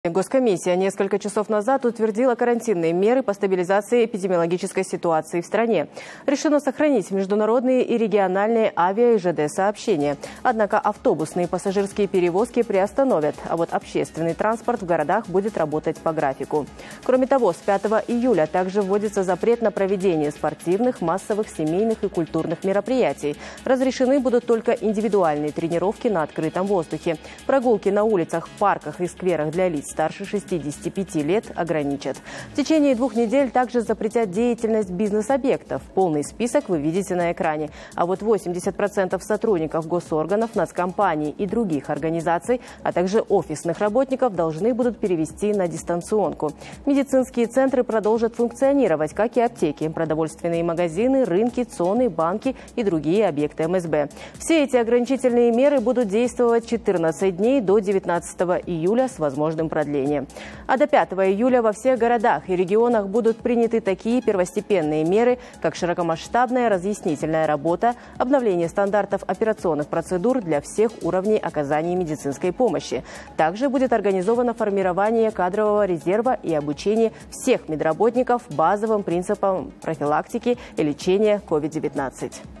Госкомиссия несколько часов назад утвердила карантинные меры по стабилизации эпидемиологической ситуации в стране. Решено сохранить международные и региональные авиа- и ЖД-сообщения. Однако автобусные и пассажирские перевозки приостановят, а вот общественный транспорт в городах будет работать по графику. Кроме того, с 5 июля также вводится запрет на проведение спортивных, массовых, семейных и культурных мероприятий. Разрешены будут только индивидуальные тренировки на открытом воздухе. Прогулки на улицах, парках и скверах для лиц старше 65 лет ограничат. В течение 2 недель также запретят деятельность бизнес-объектов. Полный список вы видите на экране. А вот 80% сотрудников госорганов, нацкомпаний и других организаций, а также офисных работников должны будут перевести на дистанционку. Медицинские центры продолжат функционировать, как и аптеки, продовольственные магазины, рынки, ЦОНы, банки и другие объекты МСБ. Все эти ограничительные меры будут действовать 14 дней до 19 июля с возможным продлением. А до 5 июля во всех городах и регионах будут приняты такие первостепенные меры, как широкомасштабная разъяснительная работа, обновление стандартов операционных процедур для всех уровней оказания медицинской помощи. Также будет организовано формирование кадрового резерва и обучение всех медработников базовым принципам профилактики и лечения COVID-19.